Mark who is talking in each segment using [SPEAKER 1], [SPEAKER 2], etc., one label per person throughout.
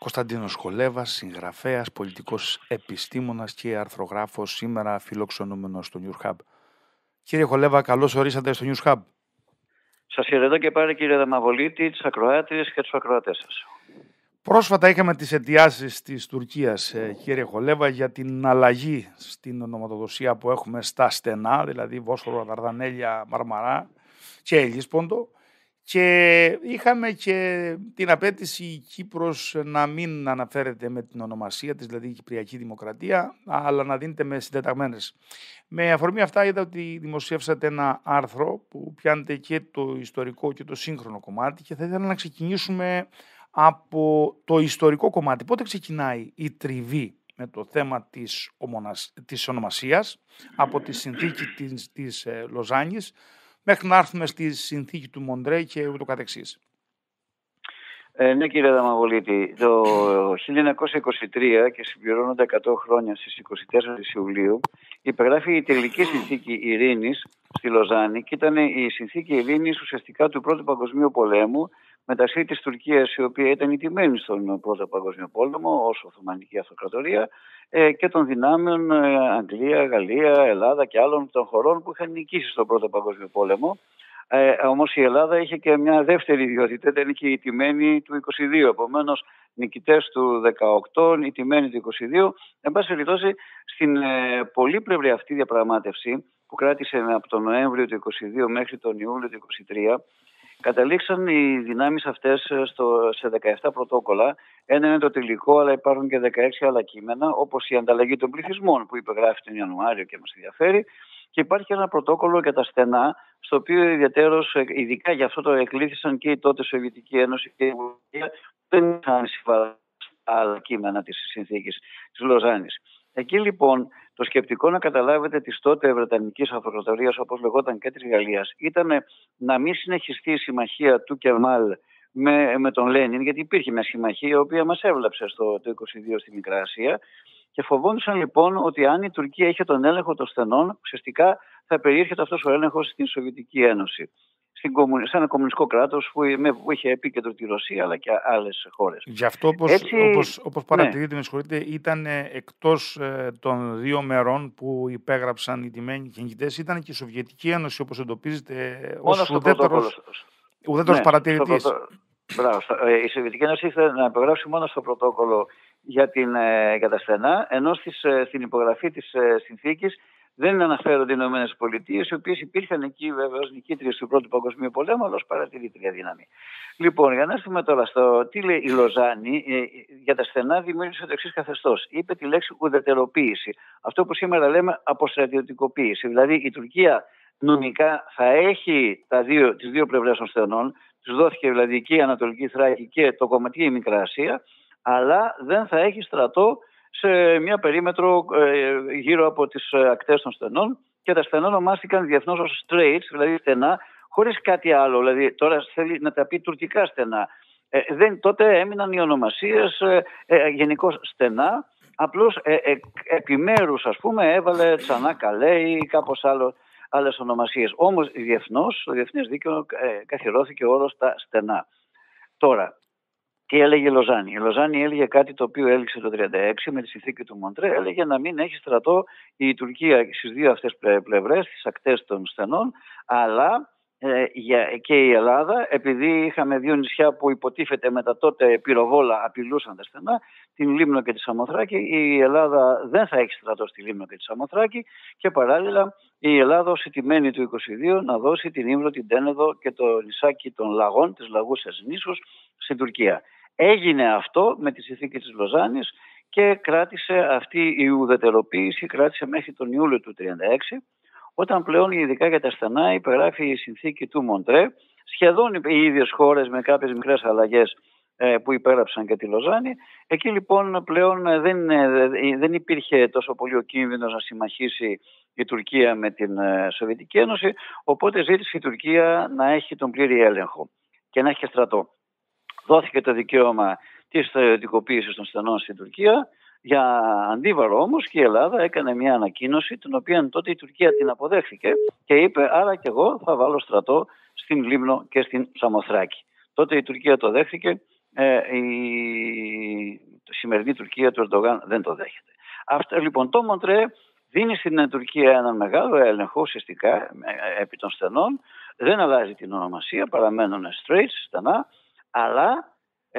[SPEAKER 1] Κωνσταντίνος Χολέβας, συγγραφέας, πολιτικός επιστήμονας και αρθρογράφος, σήμερα φιλοξενούμενος στο News Hub. Κύριε Χολέβα, καλώς ορίσατε στο News Hub.
[SPEAKER 2] Σας χαιρετώ και πάλι, κύριε Δαμαβολίτη, τις ακροάτριες και τους ακροατές σας.
[SPEAKER 1] Πρόσφατα είχαμε τις αιτιάσεις της Τουρκίας, κύριε Χολέβα, για την αλλαγή στην ονοματοδοσία που έχουμε στα στενά, δηλαδή Βόσπορο, Δαρδανέλια, Μαρμαρά και Αιγίσποντο. Και είχαμε και την απέτηση η Κύπρος να μην αναφέρεται με την ονομασία της, δηλαδή η Κυπριακή Δημοκρατία, αλλά να δίνεται με συντεταγμένες. Με αφορμή αυτά είδα ότι δημοσιεύσατε ένα άρθρο που πιάνετε και το ιστορικό και το σύγχρονο κομμάτι και θα ήθελα να ξεκινήσουμε από το ιστορικό κομμάτι. Πότε ξεκινάει η τριβή με το θέμα της ονομασίας από τη συνθήκη της Λοζάνης μέχρι να έρθουμε στη συνθήκη του Μοντρέ και ούτω καθεξής?
[SPEAKER 2] Ναι, κύριε Δαμαβολίτη, το 1923 και συμπληρώνονται 100 χρόνια στις 24 Ιουλίου υπεγράφει η τελική συνθήκη ειρήνης στη Λοζάνη και ήταν η συνθήκη ειρήνης ουσιαστικά του Πρώτου Παγκοσμίου Πολέμου μεταξύ της Τουρκίας, η οποία ήταν ηττημένη στον Πρώτο Παγκοσμίο Πόλεμο ως Οθωμανική Αυτοκρατορία, και των δυνάμεων Αγγλία, Γαλλία, Ελλάδα και άλλων των χωρών που είχαν νικήσει στον Πρώτο Παγκοσμίο Πόλεμο. Όμως η Ελλάδα είχε και μια δεύτερη ιδιότητα, ήταν και η ηττημένη του 22, επομένως νικητές του 18, ηττημένοι του 22. Εν πάση περιπτώσει, στην πολύπλευρη αυτή διαπραγμάτευση που κράτησε από τον Νοέμβριο του 22 μέχρι τον Ιούλιο του 23, καταλήξαν οι δυνάμεις αυτές σε 17 πρωτόκολλα. Ένα είναι το τελικό, αλλά υπάρχουν και 16 άλλα κείμενα, όπως η ανταλλαγή των πληθυσμών που υπεγράφει τον Ιανουάριο και μας ενδιαφέρει. Και υπάρχει ένα πρωτόκολλο για τα στενά, στο οποίο ιδιαίτερος, ειδικά για αυτό το εκλήθησαν και η τότε Σοβιετική Ένωση και η Βουλγαρία, δεν είχαν συμβάλει άλλα κείμενα της συνθήκης της Λοζάνης. Εκεί λοιπόν το σκεπτικό, να καταλάβετε, της τότε Βρετανικής Αυτοκρατορίας, όπως λεγόταν, και της Γαλλίας, ήταν να μην συνεχιστεί η συμμαχία του Κεμάλ με τον Λένιν, γιατί υπήρχε μια συμμαχία η οποία μας έβλαψε το 22 στη Μικρά Ασία. Και φοβόντουσαν λοιπόν ότι αν η Τουρκία είχε τον έλεγχο των στενών, ουσιαστικά θα περιήρχεται αυτός ο έλεγχος στην Σοβιετική Ένωση, σε ένα κομμουνιστικό κράτος που είχε επίκεντρο τη Ρωσία αλλά και άλλες χώρες.
[SPEAKER 1] Γι' αυτό, όπως παρατηρείτε, ναι, με συγχωρείτε, ήταν εκτός των δύο μερών που υπέγραψαν οι τιμένοι και νικητές, ήταν και η Σοβιετική Ένωση, όπως εντοπίζεται ως ουδέτερος παρατηρητής.
[SPEAKER 2] Η Σοβιετική Ένωση ήθελε να υπογράψει μόνο στο πρωτόκολλο για τα στενά, ενώ στην υπογραφή της συνθήκης δεν αναφέρονται οι Ηνωμένες Πολιτείες, οι οποίες υπήρχαν εκεί βέβαια ως νικήτριες του Πρώτου Παγκοσμίου Πολέμου, αλλά ως παρατηρήτρια δύναμη. Λοιπόν, για να έρθουμε τώρα στο τι λέει η Λοζάνη, για τα στενά δημιούργησε το εξής καθεστώς. Είπε τη λέξη ουδετεροποίηση. Αυτό που σήμερα λέμε αποστρατιωτικοποίηση. Δηλαδή η Τουρκία νομικά θα έχει τις δύο πλευρές των στενών, τους δόθηκε δηλαδή και η Ανατολική Θράκη και το κομματική Μικρά Ασία, αλλά δεν θα έχει στρατό σε μια περίμετρο γύρω από τις ακτές των στενών, και τα στενά ονομάστηκαν διεθνώς ως straits, δηλαδή στενά, χωρίς κάτι άλλο. Δηλαδή τώρα θέλει να τα πει τουρκικά στενά. Τότε έμειναν οι ονομασίες γενικώς στενά, απλώς επιμέρους, ας πούμε, έβαλε Τσανάκα ή κάπως άλλες ονομασίες. Όμως διεθνώς, το διεθνές δίκαιο καθιερώθηκε ο όρος τα στενά. Τώρα, τι έλεγε η Λοζάνη? Η Λοζάνη έλεγε κάτι το οποίο έληξε το 1936 με τη συνθήκη του Μοντρέ. Έλεγε να μην έχει στρατό η Τουρκία στις δύο αυτές πλευρές, στις ακτές των στενών, αλλά και η Ελλάδα, επειδή είχαμε δύο νησιά που υποτίθεται με τα τότε πυροβόλα απειλούσαν τα στενά, την Λίμνο και τη Σαμοθράκη, η Ελλάδα δεν θα έχει στρατό στη Λίμνο και τη Σαμοθράκη, και παράλληλα η Ελλάδα ως ηττημένη του 22 να δώσει την Ήμβρο, την Τένεδο και το νησάκι των Λαγών, τις Λαγούσες νήσους, στην Τουρκία. Έγινε αυτό με τη συνθήκη της Λοζάνης και κράτησε αυτή η ουδετεροποίηση, κράτησε μέχρι τον Ιούλιο του 1936, όταν πλέον ειδικά για τα στενά υπεγράφει η συνθήκη του Μοντρέ. Σχεδόν οι ίδιες χώρες με κάποιες μικρές αλλαγές που υπέγραψαν και τη Λοζάνη. Εκεί λοιπόν πλέον δεν υπήρχε τόσο πολύ ο κίνδυνος να συμμαχίσει η Τουρκία με την Σοβιετική Ένωση, οπότε ζήτησε η Τουρκία να έχει τον πλήρη έλεγχο και να έχει και στρατό. Δόθηκε το δικαίωμα της στρατιωτικοποίησης των στενών στην Τουρκία. Για αντίβαρο όμως και η Ελλάδα έκανε μια ανακοίνωση, την οποία τότε η Τουρκία την αποδέχθηκε και είπε άρα και εγώ θα βάλω στρατό στην Λίμνο και στην Σαμοθράκη. Τότε η Τουρκία το δέχθηκε, η σημερινή Τουρκία του Ερντογάν δεν το δέχεται. Αυτό λοιπόν το Μοντρέ δίνει στην Τουρκία έναν μεγάλο έλεγχο ουσιαστικά επί των στενών. Δεν αλλάζει την ονομασία, παραμένουν Straits, στενά, αλλά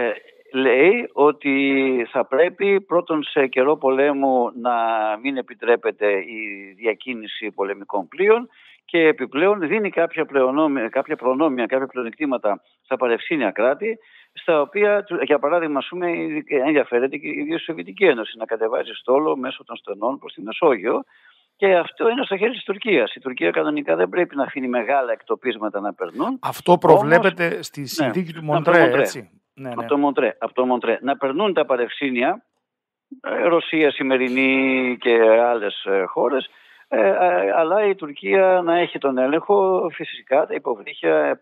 [SPEAKER 2] λέει ότι θα πρέπει πρώτον σε καιρό πολέμου να μην επιτρέπεται η διακίνηση πολεμικών πλοίων και επιπλέον δίνει κάποια προνόμια, κάποια πλεονεκτήματα στα παρευξήνια κράτη, στα οποία, για παράδειγμα, ενδιαφέρεται και η ίδια η Σοβιετική Ένωση να κατεβάζει στόλο μέσω των στενών προς τη Μεσόγειο. Και αυτό είναι στο χέρι της Τουρκίας. Η Τουρκία κανονικά δεν πρέπει να αφήνει μεγάλα εκτοπίσματα να περνούν.
[SPEAKER 1] Αυτό προβλέπεται όμως, στη συνθήκη του Μοντρέ, έτσι.
[SPEAKER 2] Από το Μοντρέ. Να περνούν τα παρευξήνια, Ρωσία σημερινή και άλλες χώρες, αλλά η Τουρκία να έχει τον έλεγχο, φυσικά τα υποβρύχια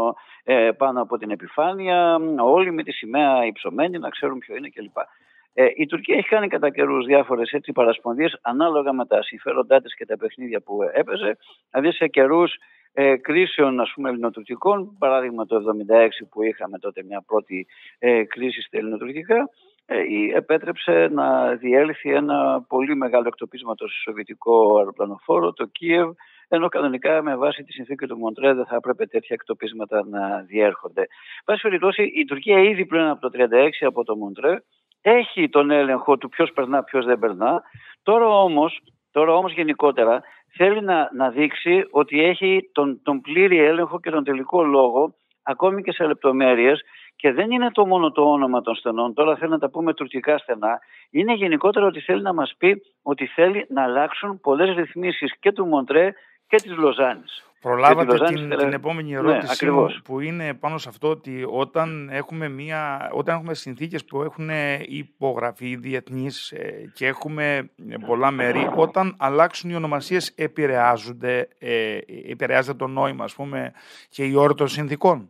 [SPEAKER 2] πάνω από την επιφάνεια, όλοι με τη σημαία υψωμένη, να ξέρουν ποιο είναι κλπ. Η Τουρκία έχει κάνει κατά καιρούς διάφορες παρασπονδίες ανάλογα με τα συμφέροντά της και τα παιχνίδια που έπαιζε. Δηλαδή σε καιρούς κρίσεων ελληνοτουρκικών, παράδειγμα το 1976 που είχαμε τότε μια πρώτη κρίση στα ελληνοτουρκικά, επέτρεψε να διέλθει ένα πολύ μεγάλο εκτοπίσματο στο σοβιετικό αεροπλανοφόρο, το Κίεβ, ενώ κανονικά με βάση τη συνθήκη του Μοντρέ δεν θα έπρεπε τέτοια εκτοπίσματα να διέρχονται. Βάσει περιπτώσει, η Τουρκία ήδη πριν από το 1936 από το Μοντρέ έχει τον έλεγχο του ποιος περνά, ποιος δεν περνά. Τώρα όμως γενικότερα θέλει να δείξει ότι έχει τον πλήρη έλεγχο και τον τελικό λόγο, ακόμη και σε λεπτομέρειες, και δεν είναι μόνο το όνομα των στενών, τώρα θέλει να τα πούμε τουρκικά στενά, είναι γενικότερα ότι θέλει να μας πει ότι θέλει να αλλάξουν πολλές ρυθμίσεις και του Μοντρέ και της Λοζάνης.
[SPEAKER 1] Προλάβατε την επόμενη ερώτηση που είναι πάνω σε αυτό, ότι όταν έχουμε συνθήκες που έχουν υπογραφεί διεθνείς και έχουμε πολλά μέρη, όταν αλλάξουν οι ονομασίες επηρεάζεται το νόημα, ας πούμε, και η όροι των συνθήκων.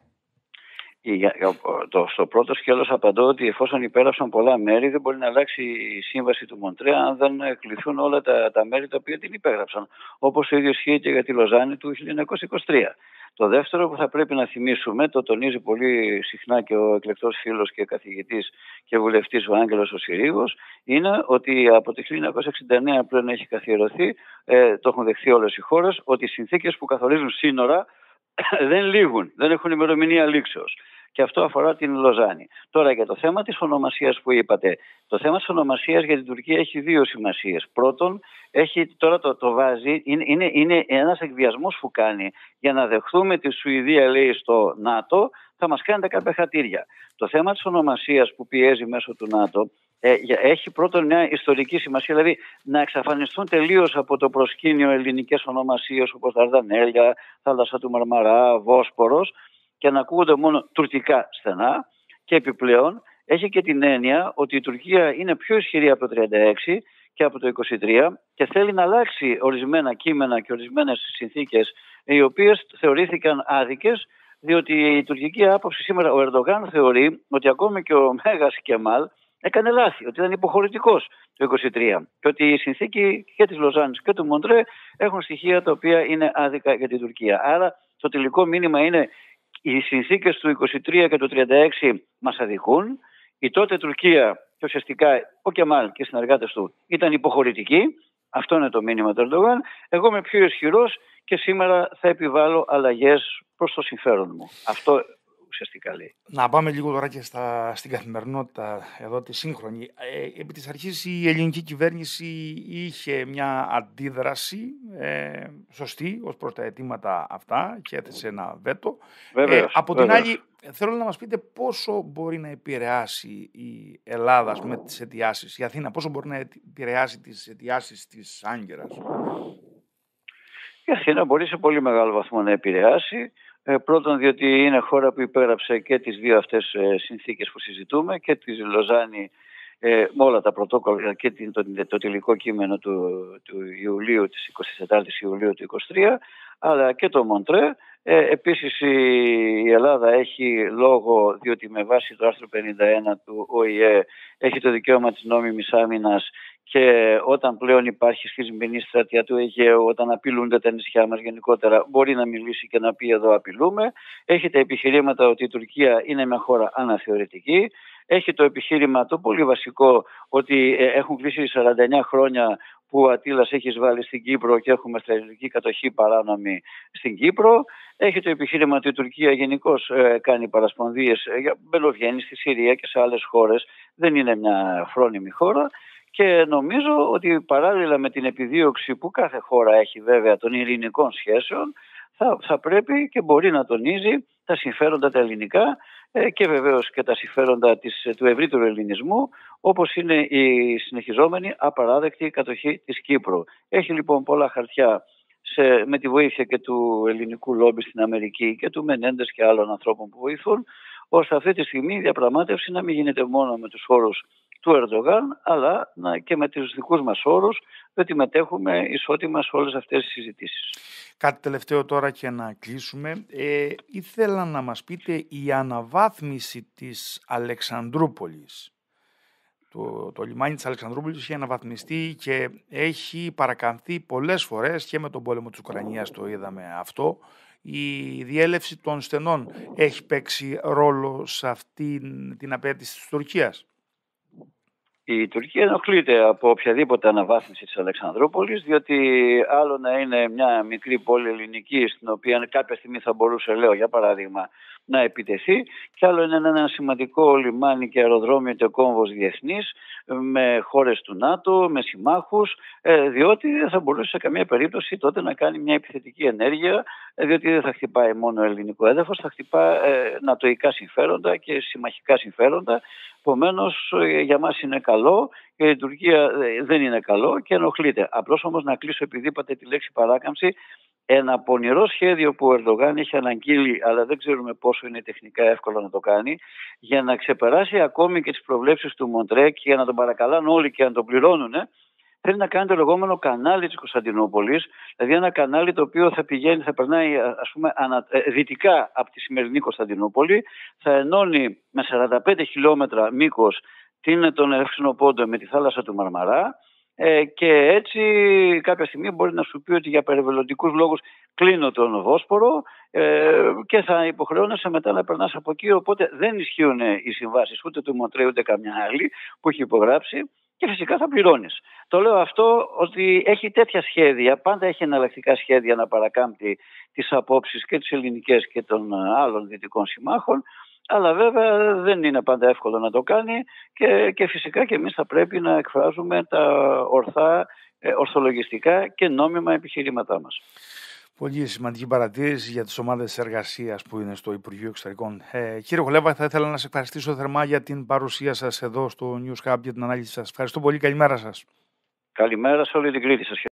[SPEAKER 2] Στο πρώτο σκέλος απαντώ ότι εφόσον υπέγραψαν πολλά μέρη δεν μπορεί να αλλάξει η σύμβαση του Μοντρέ αν δεν κληθούν όλα τα μέρη τα οποία την υπέγραψαν. Όπως το ίδιο ισχύει και για τη Λοζάνη του 1923. Το δεύτερο που θα πρέπει να θυμίσουμε, το τονίζει πολύ συχνά και ο εκλεκτός φίλος και καθηγητής και βουλευτής ο Άγγελος ο Συρίγος, είναι ότι από το 1969 πλέον έχει καθιερωθεί, το έχουν δεχθεί όλες οι χώρες, ότι οι συνθήκες που καθορίζουν σύνορα δεν λήγουν, δεν έχουν ημερομηνία λήξεως. Και αυτό αφορά την Λοζάνη. Τώρα για το θέμα της ονομασίας που είπατε. Το θέμα της ονομασίας για την Τουρκία έχει δύο σημασίες. Πρώτον, τώρα το βάζει, είναι ένας εκβιασμός που κάνει για να δεχθούμε τη Σουηδία, λέει, στο ΝΑΤΟ, θα μας κάνετε κάποια χατήρια. Το θέμα της ονομασίας που πιέζει μέσω του ΝΑΤΟ έχει πρώτον μια ιστορική σημασία, δηλαδή να εξαφανιστούν τελείως από το προσκήνιο ελληνικές ονομασίες όπως Δαρδανέλια, Θάλασσα του Μαρμαρά, Βόσπορος, και να ακούγονται μόνο τουρκικά στενά, και επιπλέον έχει και την έννοια ότι η Τουρκία είναι πιο ισχυρή από το 1936 και από το 1923 και θέλει να αλλάξει ορισμένα κείμενα και ορισμένες συνθήκες οι οποίες θεωρήθηκαν άδικες, διότι η τουρκική άποψη σήμερα, ο Ερντογάν θεωρεί ότι ακόμη και ο Μέγας Κεμάλ έκανε λάθη, ότι ήταν υποχωρητικός το 1923 και ότι η συνθήκη και της Λοζάνης και του Μοντρέ έχουν στοιχεία τα οποία είναι άδικα για την Τουρκία. Άρα το τελικό μήνυμα είναι: οι συνθήκες του 1923 και του 1936 μας αδικούν. Η τότε Τουρκία και ουσιαστικά ο Κεμάλ και οι συνεργάτες του ήταν υποχωρητικοί. Αυτό είναι το μήνυμα του Ερντογάν. Εγώ είμαι πιο ισχυρός και σήμερα θα επιβάλλω αλλαγές προς το συμφέρον μου. Αυτό ουσιαστικά λέει.
[SPEAKER 1] Να πάμε λίγο τώρα και στην καθημερινότητα εδώ τη σύγχρονη. Επί της αρχής η ελληνική κυβέρνηση είχε μια αντίδραση σωστή ως προς τα αιτήματα αυτά και έθεσε ένα βέτο. Από την άλλη, θέλω να μας πείτε πόσο μπορεί να επηρεάσει η Ελλάδα με τις αιτιάσεις, η Αθήνα, πόσο μπορεί να επηρεάσει τις αιτιάσεις της Άγκυρας.
[SPEAKER 2] Η Αθήνα μπορεί σε πολύ μεγάλο βαθμό να επηρεάσει. Πρώτον, διότι είναι χώρα που υπέγραψε και τις δύο αυτές συνθήκες που συζητούμε, και τη Λοζάνη με όλα τα πρωτόκολλα και το τελικό κείμενο του Ιουλίου, της 24ης Ιουλίου του 2023, αλλά και το Μοντρέ. Επίσης η Ελλάδα έχει λόγο, διότι με βάση το άρθρο 51 του ΟΗΕ έχει το δικαίωμα της νόμιμης άμυνας, και όταν πλέον υπάρχει σχισμενή στρατιά του Αιγαίου, όταν απειλούνται τα νησιά μας γενικότερα, μπορεί να μιλήσει και να πει: εδώ απειλούμε. Έχει τα επιχειρήματα ότι η Τουρκία είναι μια χώρα αναθεωρητική. Έχει το επιχείρημα το πολύ βασικό ότι έχουν κλείσει 49 χρόνια που ο Αττήλας έχει εισβάλει στην Κύπρο και έχουμε στρατιωτική κατοχή παράνομη στην Κύπρο. Έχει το επιχείρημα ότι η Τουρκία γενικώς κάνει παρασπονδίες, μπαινοβγαίνει στη Συρία και σε άλλες χώρες. Δεν είναι μια φρόνιμη χώρα. Και νομίζω ότι παράλληλα με την επιδίωξη που κάθε χώρα έχει βέβαια των ειρηνικών σχέσεων, θα πρέπει και μπορεί να τονίζει τα συμφέροντα τα ελληνικά και βεβαίως και τα συμφέροντα του ευρύτερου ελληνισμού, όπως είναι η συνεχιζόμενη απαράδεκτη κατοχή της Κύπρου. Έχει λοιπόν πολλά χαρτιά με τη βοήθεια και του ελληνικού λόμπι στην Αμερική και του Μενέντες και άλλων ανθρώπων που βοηθούν, ώστε αυτή τη στιγμή η διαπραγμάτευση να μην γίνεται μόνο με τους όρους του Ερντογάν, αλλά και με τους δικούς μας όρους, διότι μετέχουμε ισότιμα σε όλες αυτές τις συζητήσεις.
[SPEAKER 1] Κάτι τελευταίο τώρα και να κλείσουμε. Ήθελα να μας πείτε η αναβάθμιση της Αλεξανδρούπολης. Το λιμάνι της Αλεξανδρούπολης έχει αναβαθμιστεί και έχει παρακαμφθεί πολλές φορές και με τον πόλεμο της Ουκρανίας το είδαμε αυτό. Η διέλευση των στενών έχει παίξει ρόλο σε αυτή την απέτηση της Τουρκίας.
[SPEAKER 2] Η Τουρκία ενοχλείται από οποιαδήποτε αναβάθμιση της Αλεξανδρούπολης, διότι άλλο να είναι μια μικρή πόλη ελληνική, στην οποία κάποια στιγμή θα μπορούσε, λέω για παράδειγμα, να επιτεθεί, και άλλο είναι ένα σημαντικό λιμάνι και αεροδρόμιο και κόμβος διεθνής, με χώρες του ΝΑΤΟ, με συμμάχους, διότι δεν θα μπορούσε σε καμία περίπτωση τότε να κάνει μια επιθετική ενέργεια, διότι δεν θα χτυπάει μόνο ελληνικό έδαφος, θα χτυπά νατοϊκά συμφέροντα και συμμαχικά συμφέροντα. Επομένως, για μας είναι καλό, για την Τουρκία δεν είναι καλό και ενοχλείται. Απλώς όμως να κλείσω, επειδή είπατε τη λέξη παράκαμψη, ένα πονηρό σχέδιο που ο Ερντογάν έχει αναγγείλει, αλλά δεν ξέρουμε πόσο είναι τεχνικά εύκολο να το κάνει, για να ξεπεράσει ακόμη και τις προβλέψεις του Μοντρέ και για να τον παρακαλάνε όλοι και να τον πληρώνουν, θέλει να κάνει το λεγόμενο κανάλι της Κωνσταντινούπολης, δηλαδή ένα κανάλι το οποίο θα περνάει ας πούμε δυτικά από τη σημερινή Κωνσταντινούπολη, θα ενώνει με 45 χιλιόμετρα μήκος τον Ευξηνό Πόντο με τη θάλασσα του Μαρμαρά, και έτσι κάποια στιγμή μπορεί να σου πει ότι για περιβαλλοντικούς λόγους κλείνω τον Βόσπορο και θα υποχρεώνεσαι μετά να περνάς από εκεί, οπότε δεν ισχύουν οι συμβάσεις ούτε του Μοντρέ ούτε καμιά άλλη που έχει υπογράψει. Και φυσικά θα πληρώνεις. Το λέω αυτό ότι έχει τέτοια σχέδια, πάντα έχει εναλλακτικά σχέδια να παρακάμπτει τις απόψεις και τις ελληνικές και των άλλων δυτικών συμμάχων, αλλά βέβαια δεν είναι πάντα εύκολο να το κάνει και φυσικά και εμείς θα πρέπει να εκφράζουμε τα ορθά, ορθολογιστικά και νόμιμα επιχειρήματά μας.
[SPEAKER 1] Πολύ σημαντική παρατήρηση για τις ομάδες εργασίας που είναι στο Υπουργείο Εξωτερικών. Κύριε Χολέβα, θα ήθελα να σας ευχαριστήσω θερμά για την παρουσία σας εδώ στο News Hub, για την ανάλυση σας. Ευχαριστώ πολύ. Καλημέρα σας.
[SPEAKER 2] Καλημέρα σε όλη την Κρήτη σας.